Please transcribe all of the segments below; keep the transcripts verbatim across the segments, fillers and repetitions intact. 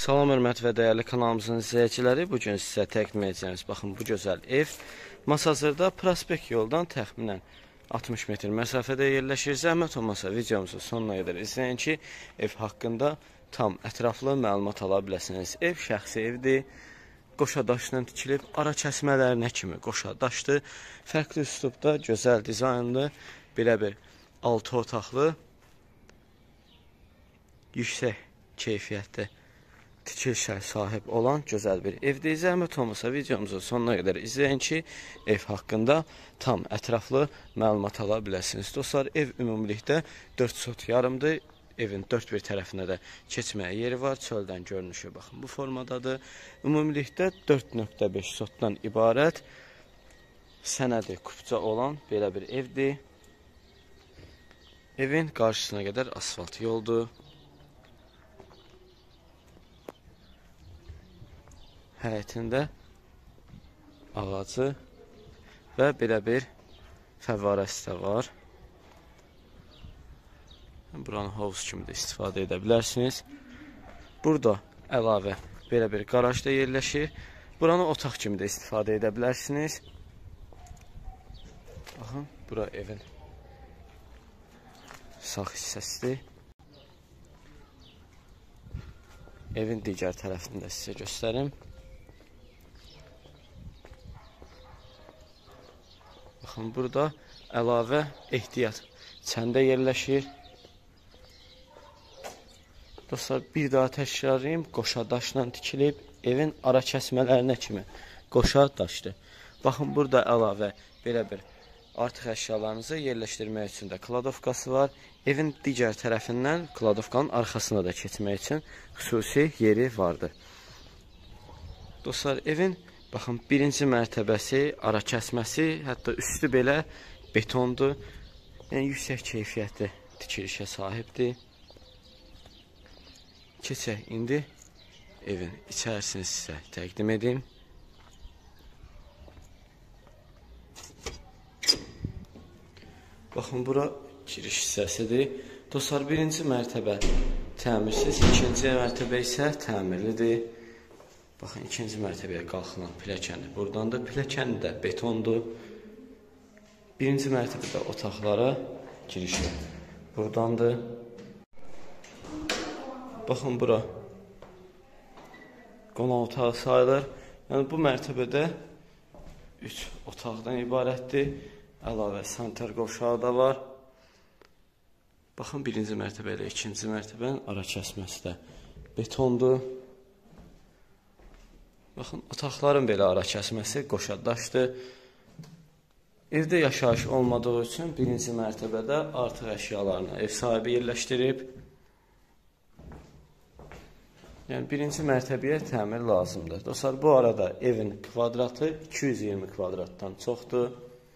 Salam, hörmət və dəyərli kanalımızın izləyiciləri. Bugün sizə təqdim edəcəyimiz, baxın, bu gözəl ev Masazırda Prospekt yoldan təxminən altmış metr məsafədə yerləşir. Zəhmət olmasa videomuzu sonuna qədər izləyin ki, ev haqqında tam ətraflı məlumat ala biləsiniz. Ev şəxsi evdir, qoşa daşla tikilib, ara kəsmələrinə kimi qoşa daşdır. Fərqli üslubda, gözəl dizaynlı, belə bir altı otaqlı, yüksək keyfiyyətli tikilişə sahib olan gözəl bir evdir. Zəhmət olmasa videomuzu sonuna qədər izləyin ki, ev haqqında tam ətraflı məlumat ala biləsiniz. Dostlar, ev ümumilikdə dörd sot yarımdır. Evin dörd bir tərəfində də keçməyə yeri var. Çöldən görünüşü, baxın, bu formadadır. Ümumilikdə dörd nöqtə beş sotdan ibarət sənədi kupça olan belə bir evdir. Evin qarşısına qədər asfalt yoldur. Həyətində ağacı və belə bir fəvvarəsi də var. Buranı hovuz kimi də istifadə edə bilərsiniz. Burada əlavə belə bir qaraj da yerləşir. Buranı otaq kimi də istifadə edə bilərsiniz. Baxın, bura evin sağ hissəsidir. Evin digər tərəfini də sizə göstərim. Baxın, burada əlavə ehtiyat çəndə yerləşir. Dostlar, bir daha təkrarlayım, qoşa daşla tikilib, evin ara kəsmələrinə kimi qoşa daşdır. Baxın, burada əlavə belə bir artıq əşyalarınızı yerləşdirmək üçün də kladovkası var. Evin digər tərəfindən kladovkanın arxasına da keçmək üçün xüsusi yeri vardır. Dostlar, evin baxın, birinci mərtəbəsi, ara kəsməsi, hətta üstü belə betondur. Yəni, yüksək keyfiyyətli tikilişə sahibdir. Keçək, indi evin içərisini sizə təqdim edim. Baxın, bura giriş hissəsidir. Dostlar, birinci mərtəbə təmirsiz, ikinci mərtəbə isə təmirlidir. Baxın, ikinci mərtəbəyə qalxılan pilləkəni buradandır. Pilləkəni də betondur. Birinci mərtəbədə otaqlara girişi buradandır. Baxın, bura qonaq otağı sayılır. Yəni, bu mərtəbədə üç otaqdan ibarətdir. Əlavə sanitar qovşağı da var. Baxın, birinci mərtəbə ilə ikinci mərtəbənin ara kəsməsi də betondur. Baxın, otaqların belə ara kəsməsi qoşa daşdır. Evdə yaşayış olmadığı üçün birinci mərtəbədə artıq əşyalarını ev sahibi yerləşdirib. Yəni, birinci mərtəbəyə təmir lazımdır. Dostlar, bu arada evin kvadratı iki yüz iyirmi kvadratdan çoxdur.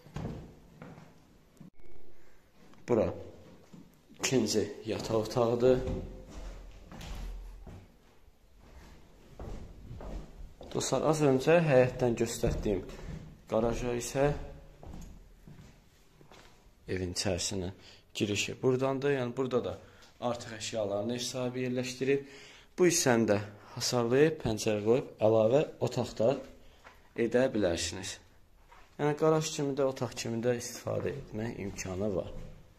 Bura ikinci yataq otağıdır. Dostlar, az öncə həyətdən göstərdiyim qaraja isə evin içərisinin girişi buradandır. Yəni, burada da artıq əşyalarını ev sahibi yerləşdirib. Bu hissəni də hasarlayıb, pəncərə qoyub, əlavə otaqda edə bilərsiniz. Yəni, qaraj kimi də, otaq kimi də istifadə etmək imkanı var.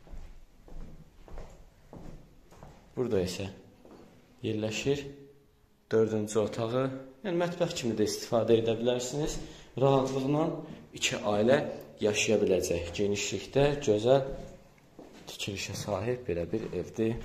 Burada isə yerləşir dördüncü otağı. Yəni, mətbəx kimi də istifadə edə bilərsiniz. Rahatlıqla iki ailə yaşaya biləcək genişlikdə gözəl tikilişə sahib belə bir evdir.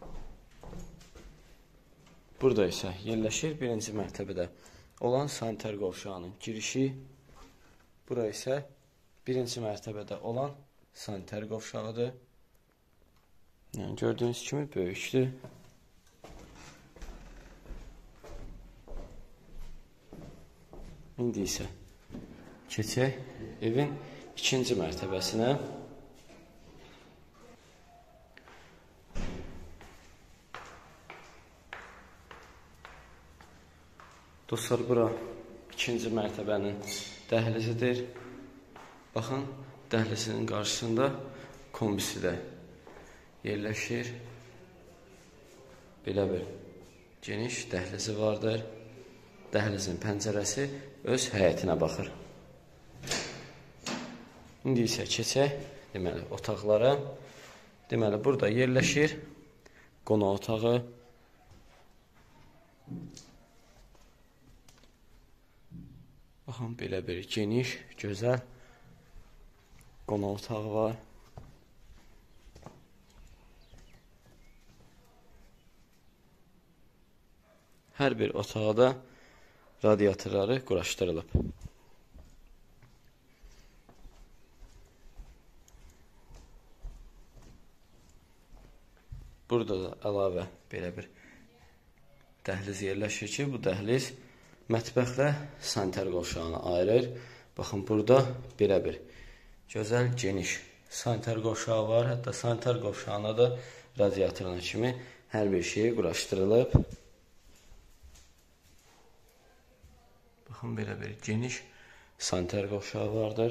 Burada isə yerləşir birinci mərtəbədə olan sanitar qovşağının girişi. Bura isə birinci mərtəbədə olan sanitar qovşağıdır. Yəni, gördüyünüz kimi böyükdür. İndi isə keçək evin ikinci mərtəbəsinə. Dostlar, bura ikinci mərtəbənin dəhlizidir. Baxın, dəhlizinin qarşısında kombisi də yerləşir. Belə bir geniş dəhlizi vardır. Dəhlizin pəncərəsi öz həyətinə baxır. İndi isə keçək, deməli, otaqlara. Deməli, burada yerləşir qonaq otağı. Baxın, belə bir geniş, gözəl qonaq otağı var. Hər bir otaqda radiatorları quraşdırılıb. Burada da əlavə belə bir dəhliz yerləşir ki, bu dəhliz mətbəxlə sanitar qovşağını ayırır. Baxın, burada belə bir gözəl, geniş sanitar qovşağı var. Hətta sanitar qovşağına da radiatoruna kimi hər bir şey quraşdırılıb. Baxın, belə bir geniş sanitar qovşağı vardır.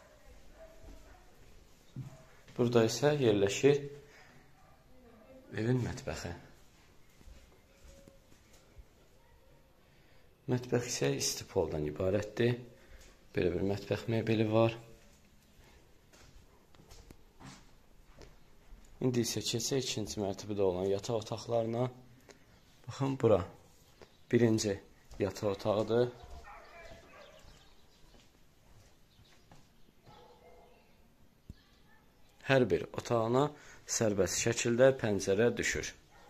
Burada isə yerləşir evin mətbəxi. Mətbəx isə isti poldan ibarətdir. Belə bir mətbəx mebeli var. İndi isə keçək ikinci mərtəbədə olan yataq otaqlarına. Baxın, bura birinci yataq otağıdır. Hər bir otağına sərbəst şəkildə pəncərə düşür.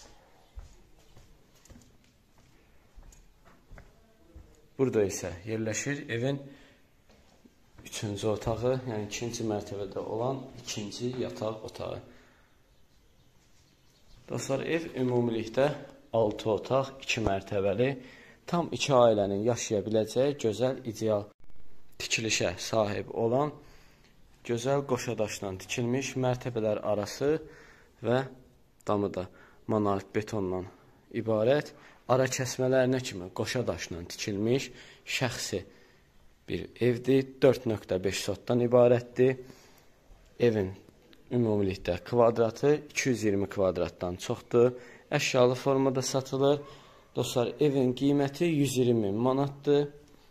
Burada isə yerləşir evin üçüncü otağı, yəni ikinci mərtəbədə olan ikinci yataq otağı. Dostlar, ev ümumilikdə altı otaq, iki mərtəbəli, tam iki ailənin yaşaya biləcəyi gözəl, ideal tikilişə sahib olan gözəl qoşadaşdan tikilmiş, mərtəbələr arası və damı da monolit betondan ibarət, ara kəsmələrinə kimi qoşadaşdan tikilmiş şəxsi bir evdir. dörd nöqtə beş sotdan ibarətdir. Evin ümumilikdə kvadratı iki yüz iyirmi kvadratdan çoxdur. Əşyalı formada satılır. Dostlar, evin qiyməti yüz iyirmi min manatdır.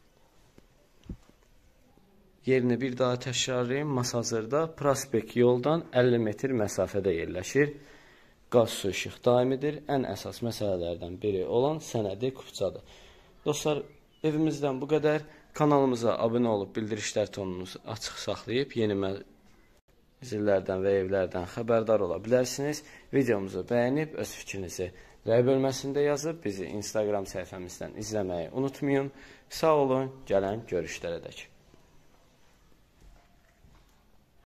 Yerini bir daha təkrarlayım. Masazırda prospekt yoldan əlli metr məsafədə yerləşir. Qaz, su, işıq daimidir. Ən əsas məsələlərdən biri olan sənədi kupçadır. Dostlar, evimizdən bu qədər. Kanalımıza abunə olub bildirişlər tonunuzu açıq saxlayıb yeni mənzillərdən və evlərdən xəbərdar ola bilərsiniz. Videomuzu bəyənib öz fikrinizi rəy bölməsində yazıb bizi Instagram səhifəmizdən izləməyi unutmayın. Sağ olun, gələn görüşlərə dək.